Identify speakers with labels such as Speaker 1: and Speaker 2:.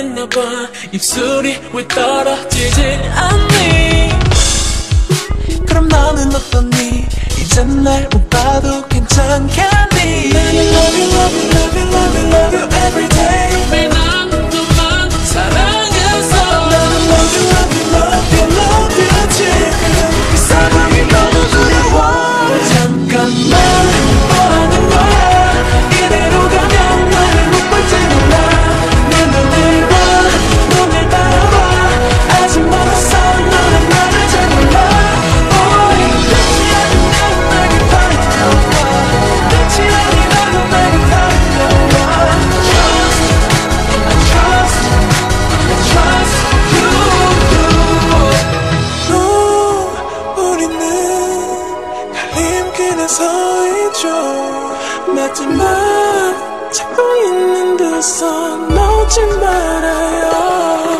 Speaker 1: 사랑했나봐. 입술이 왜 떨어지지 않니? 그럼 너는 어떠니? 이젠 날 못 봐도 괜찮겠니? 나는 love you, love you, love you, love you, love you every day. 매일 난 너만 사랑했어. 나는 love you, love you, love you, love you 지금 이 상황이 너무 두려워. 잠깐만 뭐하는 거야? 이대로 가면 나를 못 볼지 몰라. 내 눈을 봐, 눈을 바라봐. 아직 멀었어. 너는 나를 잘 몰라. 마지막 잡고 있는 두 손 놓지 말아요.